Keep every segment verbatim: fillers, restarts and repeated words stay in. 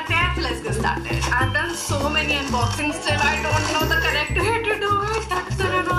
करते हैं, let's get started. I've done so many unboxings, still I don't know the correct way to do it. Ta-da-da-da.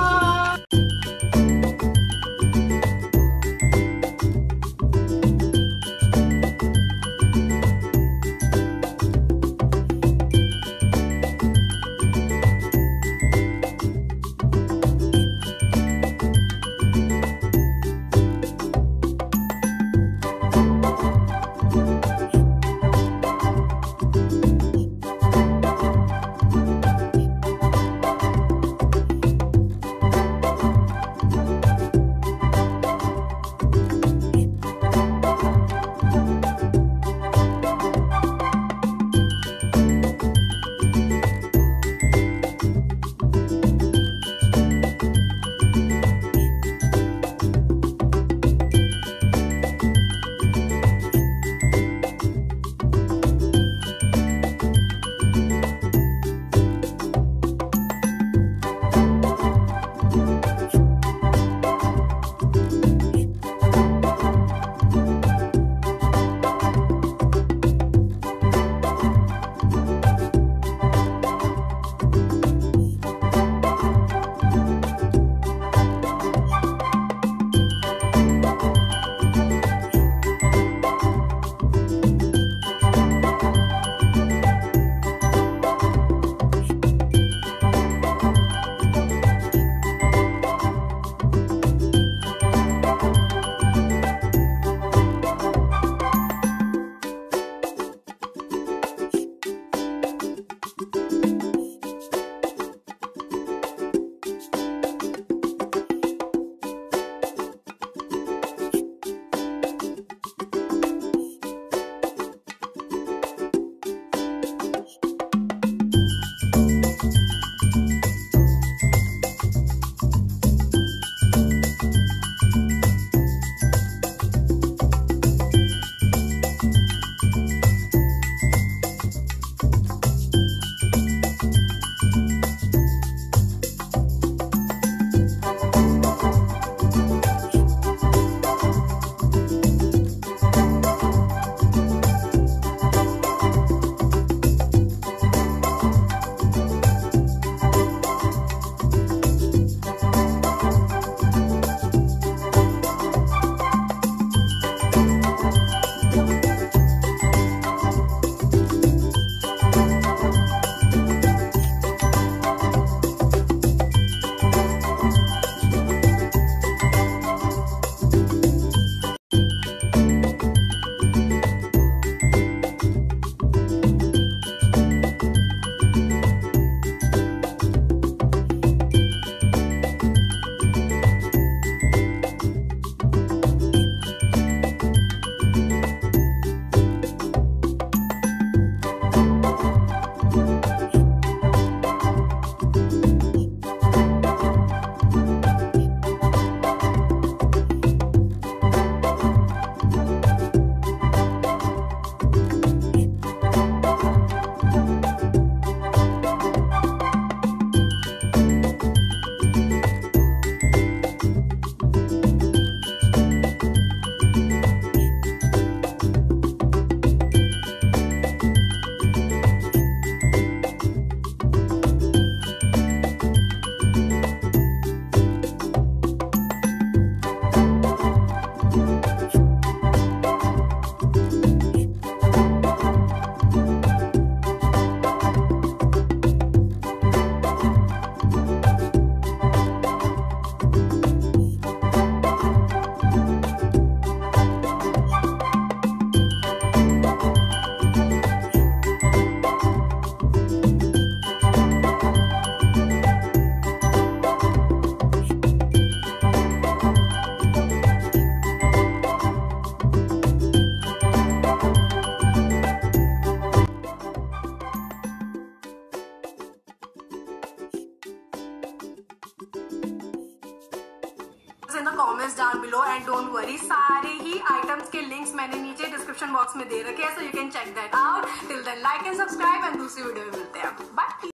in the comments down below and don't worry, सारे ही items के links मैंने नीचे description box में दे रखे हैं, so you can check that out. Till then like and subscribe and दूसरी video में मिलते हैं. Bye.